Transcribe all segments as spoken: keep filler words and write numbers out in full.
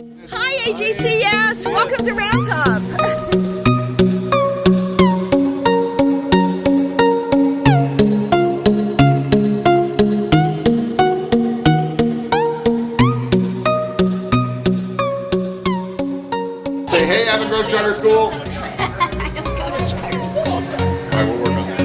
Hi A G C S, welcome to Round Top. Say hey, Avon Grove Charter School. I don't go to charter school. All right, we'll work on that.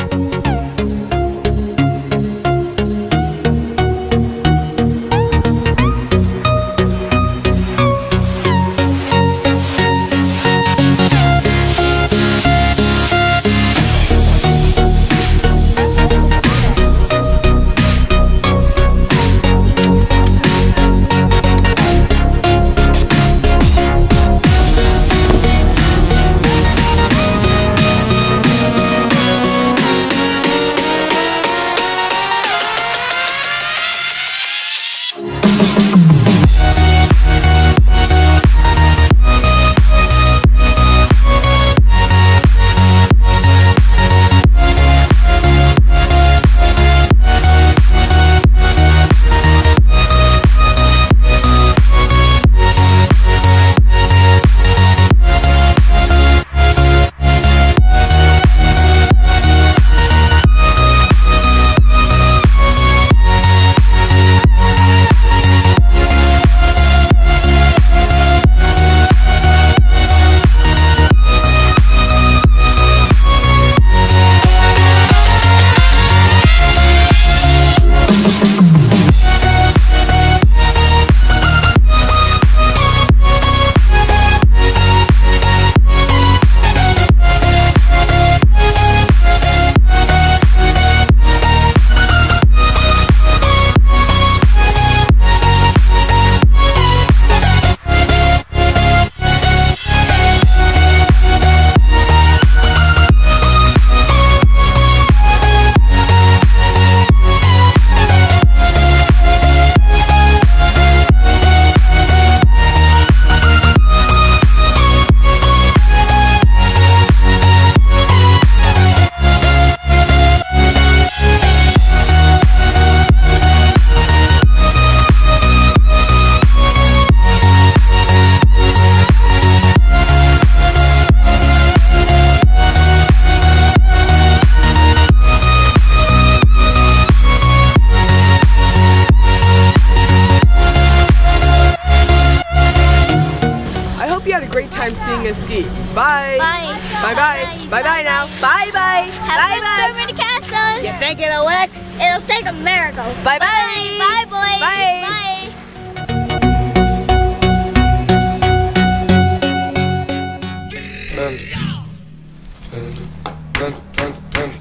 You had a great time seeing us ski. Bye. Bye. Bye bye. Bye bye now. Bye bye. Have Bye fun bye. over the castle. You think it'll work? It'll take a miracle. Bye bye. Bye, boys. Bye. Bye.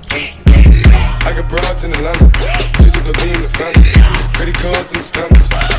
I got broads in Atlanta, just to the lean the family, pretty cards in the scammers.